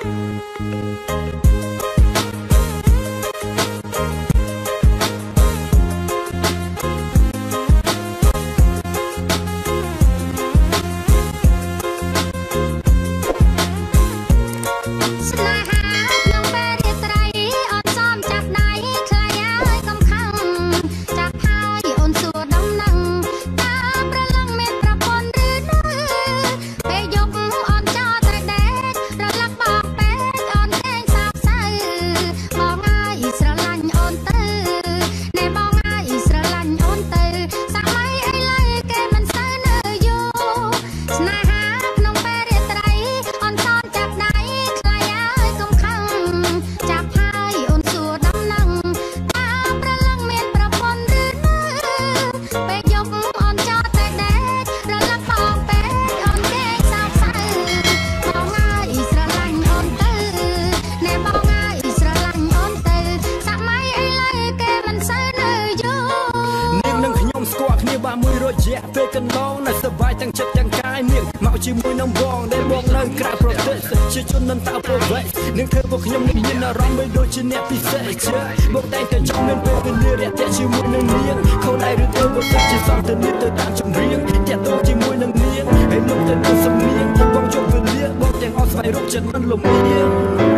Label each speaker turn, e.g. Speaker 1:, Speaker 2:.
Speaker 1: មួយរយៈពេលកន្លងនៅសប្បាយទាំងចិត្តទាំងកាយនាងមកជាមួយនឹងបងដែលបងនៅក្រៅប្រទេសជាជននឹងតើប្រវេនឹងធ្វើពួកខ្ញុំនឹងមានអារម្មណ៍ដូចជាអ្នកពិសេសជាបងតែងតែចង់មានពេលវេលារាក់ទាក់ជាមួយនឹងនាងខូនឯឬទៅបើទៅជាសន្តានាទៅតាមចម្រៀងតាក់ទងជាមួយនឹងនាងហើយលោកទៅនឹងសំនៀងបងជប់វេលាបងទាំងអស់ស្វែងរកចិត្តមិនលំអៀង